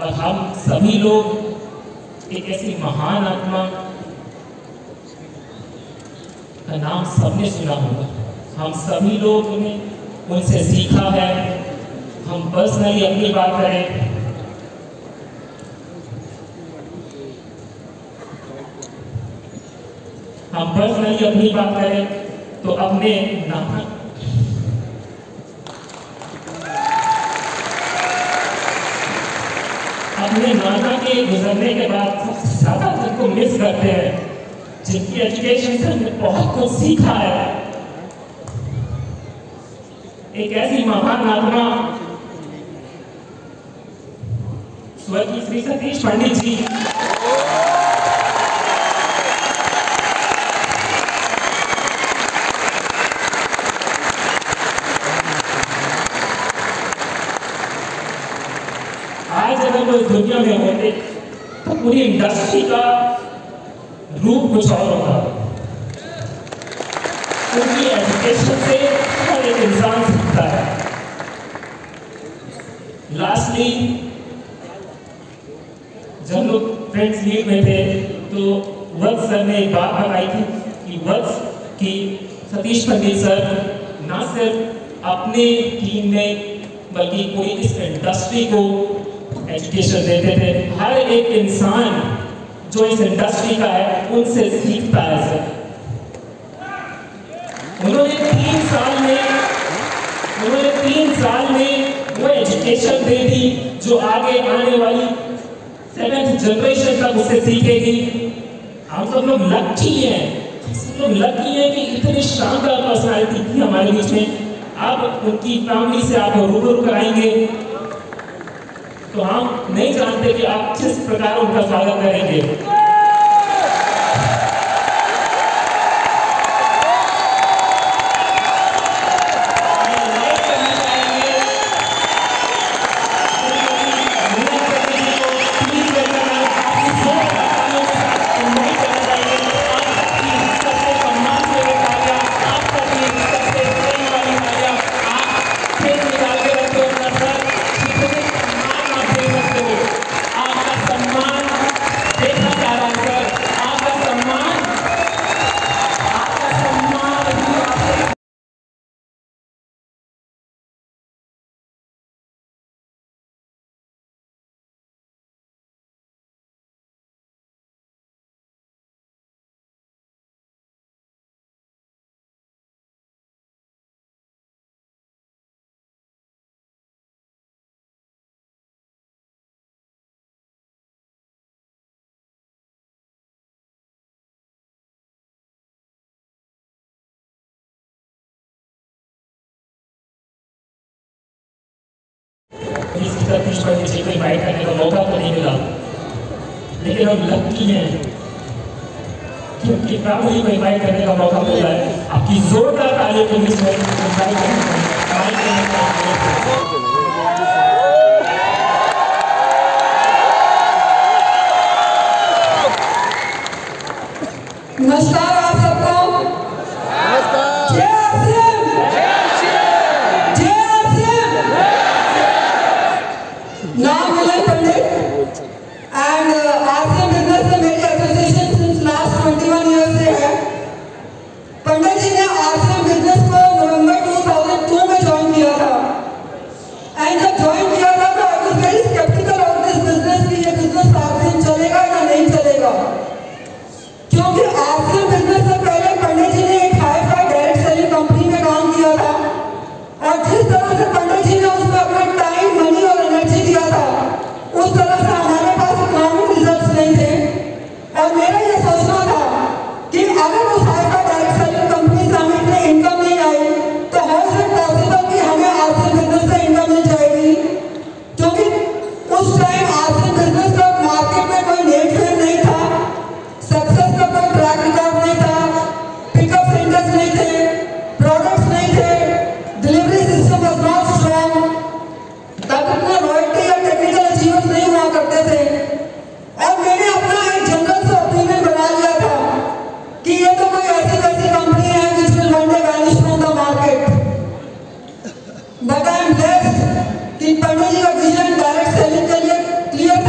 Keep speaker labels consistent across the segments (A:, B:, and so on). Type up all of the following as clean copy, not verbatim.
A: और हम सभी लोग एक ऐसी महान आत्मा का नाम सबने सुना होगा, हम सभी लोगों ने उनसे सीखा है। हम पर्सनली अपनी बात करें, तो अपने नाना के गुजरने के बाद सबसे ज्यादा जिनको मिस करते हैं, जिनकी एजुकेशन से हमने बहुत कुछ सीखा है, एक ऐसी महान आत्मा स्वर्गीय श्री सतीश पंडित जी। आज अगर वो दुनिया में होते तो पूरी इंडस्ट्री का रूप कुछ और होता। उनकी एजुकेशन से हर एक इंसान सीखता है। लास्टली जब लोग फ्रेंड्स मीट में थे तो वत्स सर ने एक बात बताई थी कि सतीश पंडित सर ना सिर्फ अपने टीम में बल्कि पूरी इस इंडस्ट्री को एजुकेशन देते थे। हर एक इंसान जो इस इंडस्ट्री का है उनसे सीखता है सर। उन्होंने 3 साल में वो एजुकेशन दे दी जो आगे आने वाली 7th जनरेशन तक उससे सीखेगी। हम सब लोग लकी हैं कि इतनी शानदार पर्सनालिटी थी हमारे बीच में। अब उनकी फैमिली से आप रूबरू कराएंगे तो हम नहीं जानते कि आप किस प्रकार उनका स्वागत करेंगे। सतीश पंडित जी को इनवाइट करने का मौका तो नहीं मिला, लेकिन हम लकी हैं कि उनकी फैमिली को इनवाइट करने का मौका मिला है। आपकी जोरदार तालियों के बीच में
B: नमस्कार आप सबको। नाम Vinay Pandit and RCM business से मेरी एसोसिएशन सिंस लास्ट 21 ईयर्स से है। पंडित जी ने आरसीएम बिजनेस को नवंबर 2002 में ज्वाइन किया था एंड जब ज्वाइन किया था तो I was very sceptical of this business कि ये बिजनेस आरसीएम चलेगा या नहीं चलेगा, क्योंकि आरसीएम बिजनेस से पहले पंडित जी ने एक हाई-फाई डायरेक्ट सेलिंग कंपनी में काम किया था और जिस तरह से पंडित जी ने उसमें अपना टाइम, मनी और एनर्जी दिया था उस तरह से हमारे पास इकोनॉमिक रिजल्ट्स नहीं थे। और मेरा ये सोचना था कि अगर उस हाई-फाई डायरेक्ट सेलिंग कंपनी से हमें इतनी इनकम नहीं आई तो हाउ इज इट पॉसिबल कि हमें आरसीएम बिजनेस से इनकम मिल जाएगी, क्योंकि उस टाइम आरसीएम बिजनेस का मार्केट में कोई नेट फेम नहीं था, सक्सेस का कोई ट्रैक रिकॉर्ड नहीं था, पिकअप सेंटर्स नहीं थे, प्रोडक्ट्स नहीं थे, delivery system was not strong, तब इतना रॉयल्टी और टेक्निकल अचीवर्स नहीं हुआ करते थे। और मैंने अपना एक जनरल सा ओपिनियन बना लिया था कि ये तो कोई ऐसी वैसी कंपनी है which will one day vanish from the market, but I am blessed कि पंडित जी का विजन डायरेक्ट सेलिंग के लिए क्लियर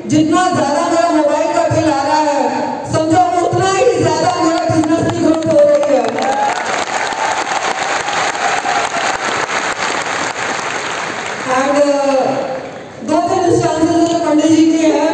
B: जितना ज्यादा मेरा मोबाइल का बिल आ रहा है, समझो उतना ही ज्यादा मेरा बिजनेस की ग्रोथ हो रही है। एंड दो तीन इंस्टेंसेस पंडित जी के हैं,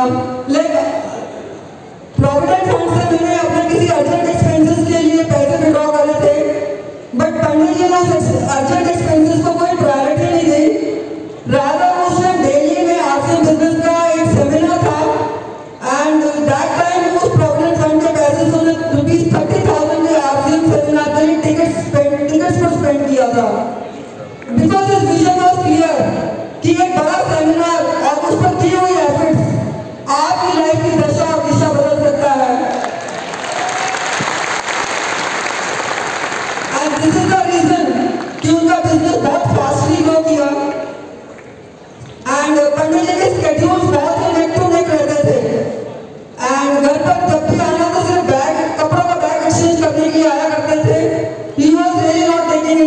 B: प्रोविडेंट फंड से मैंने अपने किसी अर्जेंट एक्सपेंसेस के लिए पैसे विड्रॉ करे थे, बट पंडित जी ने अर्जेंट एक्सपेंसेस को कोई प्रायोरिटी नहीं दी। रादर उस टाइम दिल्ली में आरसीएम बिजनेस का एक सेमिनार था एंड दैट टाइम उस प्रोविडेंट फंड के पैसे से ₹30,000 के आरसीएम सेमिनार के लिए टिकट्स पर स्पेंड किया था। बिकॉज इस विजन वॉज क्लियर कि एक बड़ा सेमिनार और उस पर की हुई एफर्ट्स आपकी लाइफ की दशा और दिशा बदल सकता है। And this is the reason कि उनका बिजनेस बहुत फास्टली ग्रो किया। एंड पंडित जी के स्केड्यूल्स बहुत ही नेक टू नेक रहते थे एंड घर पर जब भी आना तो सिर्फ कपड़ों का बैग एक्सचेंज करने के लिए आया करते थे। He was really not taking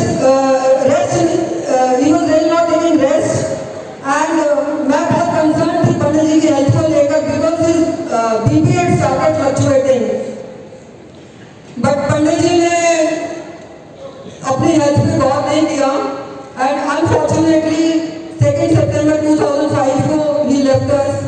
B: rest and मैं बहुत कंसर्न थी पंडित जी की हेल्थ को लेकर because his BP had started fluctuating, but Pandit ji ने अपनी हेल्थ पे गौर नहीं किया एंड अनफॉर्चुनेटली 2 सितंबर 2005 को he left us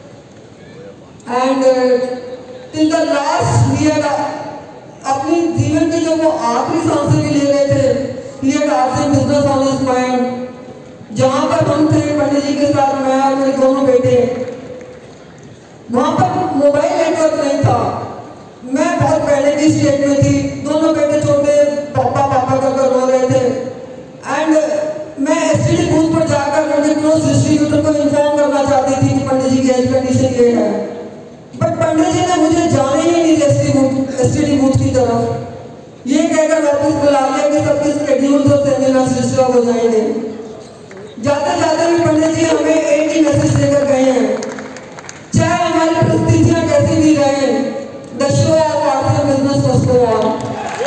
B: and till the last he had अपनी जीवन की जो वो आखिरी सांसें भी ले रहे थे, he had RCM business on his mind. जहाँ पर हम थे पंडित जी के साथ, मैं और मेरे दोनों बेटे, वहाँ पर मोबाइल नेटवर्क नहीं था। मैं बहुत पहले की स्टेट में थी, दोनों बेटे छोटे पापा पापा कर रो रहे थे एंड मैं एसटीडी बूथ पर जाकर उनके क्लोज डिस्ट्रीब्यूटर को इन्फॉर्म करना चाहती थी कि पंडित जी की हेल्थ कंडीशन ये है, बट पंडित जी ने मुझे जाने ही नहीं एसटीडी बूथ की तरफ। ये कहकर वापस बुला लिया कि सबके स्केड्यूल्स और सेमिनार्स डिस्टर्ब हो जाएंगे। जाते जाते भी पंडित जी हमें एक ही मैसेज देकर गए हैं, चाहे हमारी परिस्थितियां कैसी भी रहे, the show of RCM business must go on.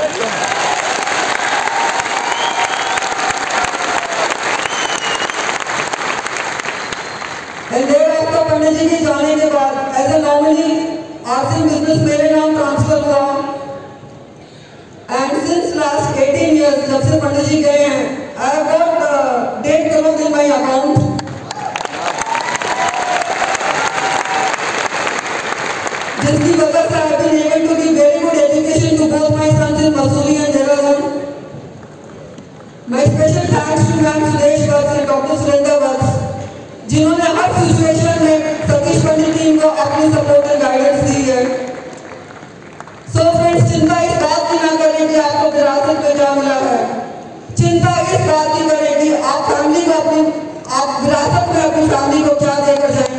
B: And there Pandit ji के जाने के बाद as a nominee RCM business मेरे नाम ट्रांसफर हुआ एंड सिंस लास्ट 18 years जब से पंडित जी गए हैं, I have got 1.5 crore in my account. जिसकी वजह से I have been able to give very good education to both my sons in Mussoorie and Dehradun. My special thanks to ma'am Suresh Vats and doctor Surendra Vats, जिन्होंने हर situation में सतीश पंडित टीम को अपनी सपोर्ट एंड गाइडेंस दी है। So friends, चिंता इस बात की ना करें कि आपको विरासत में क्या मिला है, चिंता इस बात की करें कि आप विरासत में अपनी फैमिली को क्या देकर जाएंगे।